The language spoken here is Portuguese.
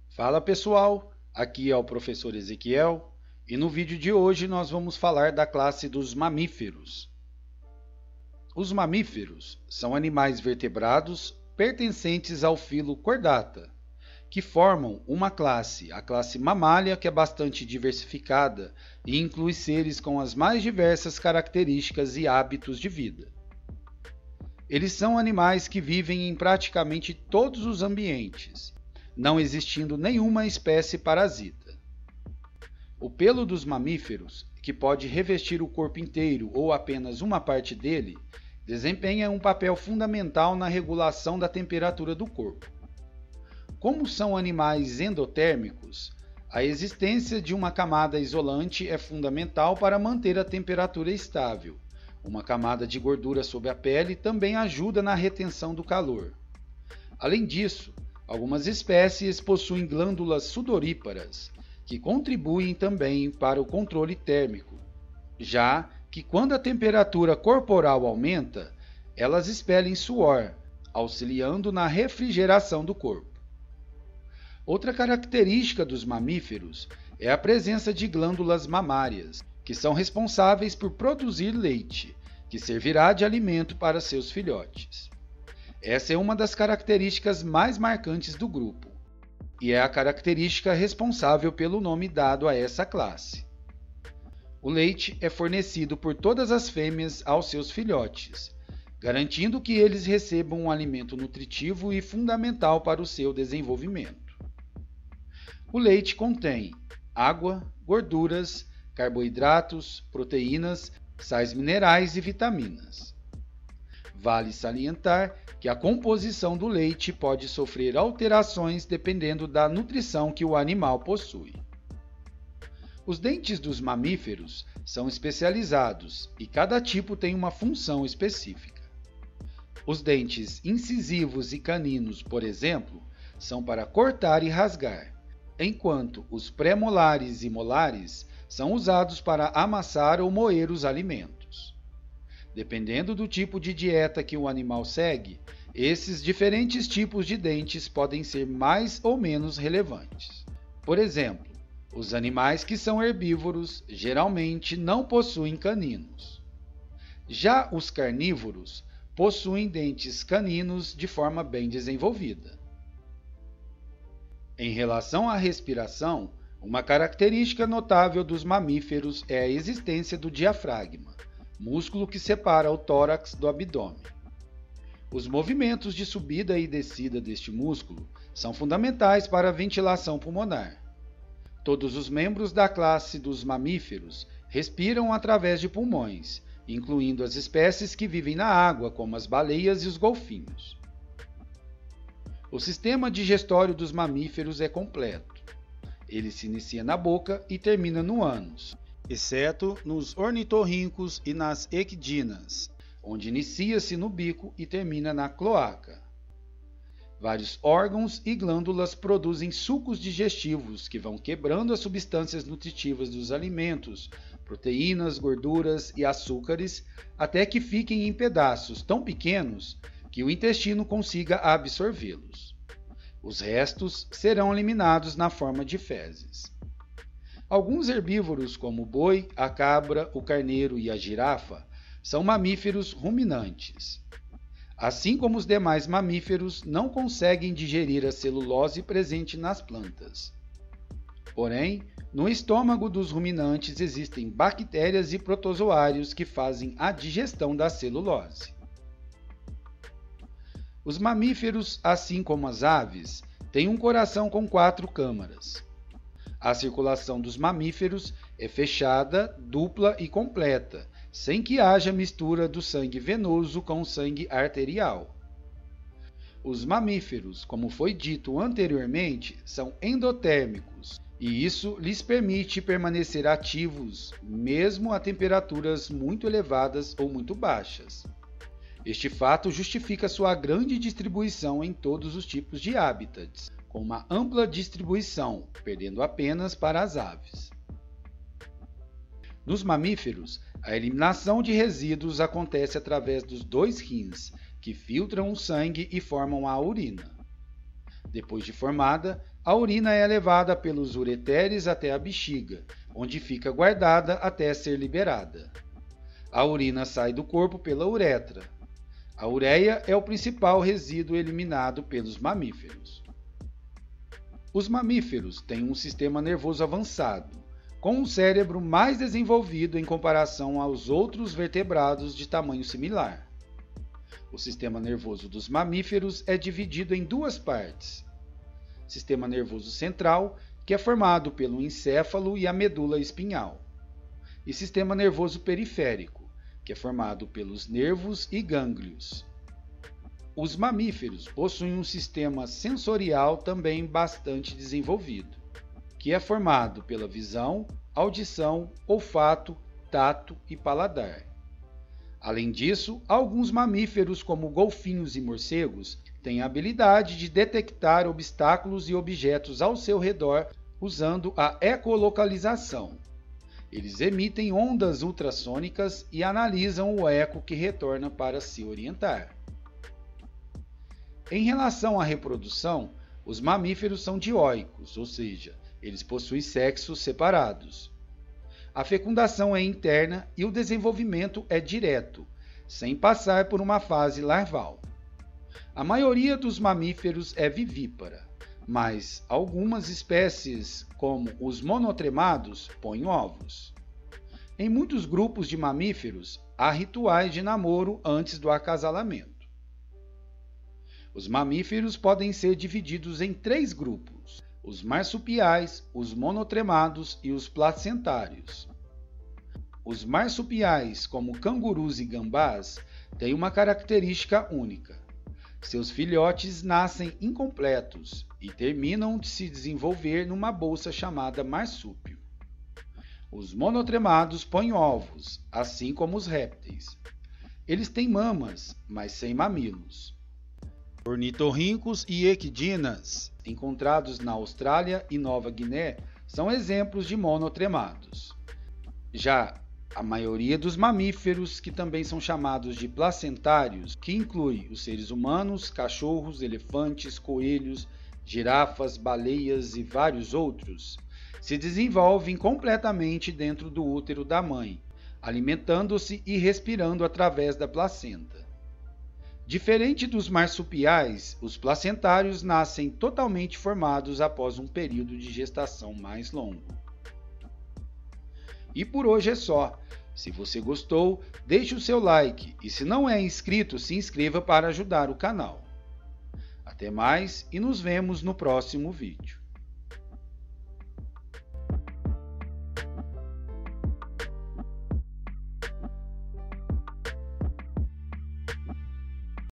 Fala pessoal, aqui é o professor Ezequiel e no vídeo de hoje nós vamos falar da classe dos mamíferos. Os mamíferos são animais vertebrados pertencentes ao filo Chordata, que formam uma classe, a classe mamália, que é bastante diversificada e inclui seres com as mais diversas características e hábitos de vida. Eles são animais que vivem em praticamente todos os ambientes, não existindo nenhuma espécie parasita. O pelo dos mamíferos, que pode revestir o corpo inteiro ou apenas uma parte dele, desempenha um papel fundamental na regulação da temperatura do corpo. Como são animais endotérmicos, a existência de uma camada isolante é fundamental para manter a temperatura estável. Uma camada de gordura sobre a pele também ajuda na retenção do calor. Além disso, algumas espécies possuem glândulas sudoríparas, que contribuem também para o controle térmico, já que quando a temperatura corporal aumenta, elas expelem suor, auxiliando na refrigeração do corpo. Outra característica dos mamíferos é a presença de glândulas mamárias, que são responsáveis por produzir leite, que servirá de alimento para seus filhotes. Essa é uma das características mais marcantes do grupo, e é a característica responsável pelo nome dado a essa classe. O leite é fornecido por todas as fêmeas aos seus filhotes, garantindo que eles recebam um alimento nutritivo e fundamental para o seu desenvolvimento. O leite contém água, gorduras, carboidratos, proteínas, sais minerais e vitaminas. Vale salientar que a composição do leite pode sofrer alterações dependendo da nutrição que o animal possui. Os dentes dos mamíferos são especializados e cada tipo tem uma função específica. Os dentes incisivos e caninos, por exemplo, são para cortar e rasgar, enquanto os pré-molares e molares são usados para amassar ou moer os alimentos. Dependendo do tipo de dieta que o animal segue, esses diferentes tipos de dentes podem ser mais ou menos relevantes. Por exemplo, os animais que são herbívoros geralmente não possuem caninos. Já os carnívoros possuem dentes caninos de forma bem desenvolvida. Em relação à respiração, uma característica notável dos mamíferos é a existência do diafragma, músculo que separa o tórax do abdômen. Os movimentos de subida e descida deste músculo são fundamentais para a ventilação pulmonar. Todos os membros da classe dos mamíferos respiram através de pulmões, incluindo as espécies que vivem na água, como as baleias e os golfinhos. O sistema digestório dos mamíferos é completo. Ele se inicia na boca e termina no ânus, exceto nos ornitorrincos e nas equidinas, onde inicia-se no bico e termina na cloaca. Vários órgãos e glândulas produzem sucos digestivos que vão quebrando as substâncias nutritivas dos alimentos, proteínas, gorduras e açúcares, até que fiquem em pedaços tão pequenos que o intestino consiga absorvê-los. Os restos serão eliminados na forma de fezes. Alguns herbívoros, como o boi, a cabra, o carneiro e a girafa, são mamíferos ruminantes. Assim como os demais mamíferos, não conseguem digerir a celulose presente nas plantas. Porém, no estômago dos ruminantes existem bactérias e protozoários que fazem a digestão da celulose. Os mamíferos, assim como as aves, têm um coração com 4 câmaras. A circulação dos mamíferos é fechada, dupla e completa, sem que haja mistura do sangue venoso com o sangue arterial. Os mamíferos, como foi dito anteriormente, são endotérmicos, e isso lhes permite permanecer ativos, mesmo a temperaturas muito elevadas ou muito baixas. Este fato justifica sua grande distribuição em todos os tipos de hábitats, com uma ampla distribuição, perdendo apenas para as aves. Nos mamíferos, a eliminação de resíduos acontece através dos 2 rins, que filtram o sangue e formam a urina. Depois de formada, A urina é levada pelos ureteres até a bexiga, onde fica guardada até ser liberada. A urina sai do corpo pela uretra. A ureia é o principal resíduo eliminado pelos mamíferos. Os mamíferos têm um sistema nervoso avançado, com um cérebro mais desenvolvido em comparação aos outros vertebrados de tamanho similar. O sistema nervoso dos mamíferos é dividido em duas partes. Sistema nervoso central, que é formado pelo encéfalo e a medula espinhal, e sistema nervoso periférico, que é formado pelos nervos e gânglios. Os mamíferos possuem um sistema sensorial também bastante desenvolvido, que é formado pela visão, audição, olfato, tato e paladar. Além disso, alguns mamíferos, como golfinhos e morcegos, têm a habilidade de detectar obstáculos e objetos ao seu redor usando a ecolocalização. Eles emitem ondas ultrassônicas e analisam o eco que retorna para se orientar. Em relação à reprodução, os mamíferos são dioicos, ou seja, eles possuem sexos separados. A fecundação é interna e o desenvolvimento é direto, sem passar por uma fase larval. A maioria dos mamíferos é vivípara, mas algumas espécies, como os monotremados, põem ovos. Em muitos grupos de mamíferos, há rituais de namoro antes do acasalamento. Os mamíferos podem ser divididos em 3 grupos: os marsupiais, os monotremados e os placentários. Os marsupiais, como cangurus e gambás, têm uma característica única. Seus filhotes nascem incompletos e terminam de se desenvolver numa bolsa chamada marsúpio. Os monotremados põem ovos, assim como os répteis. Eles têm mamas, mas sem mamilos. Ornitorrincos e equidinas, encontrados na Austrália e Nova Guiné, são exemplos de monotremados. Já a maioria dos mamíferos, que também são chamados de placentários, que inclui os seres humanos, cachorros, elefantes, coelhos, girafas, baleias e vários outros, se desenvolvem completamente dentro do útero da mãe, alimentando-se e respirando através da placenta. Diferente dos marsupiais, os placentários nascem totalmente formados após um período de gestação mais longo. E por hoje é só. Se você gostou, deixe o seu like e se não é inscrito, se inscreva para ajudar o canal. Até mais e nos vemos no próximo vídeo.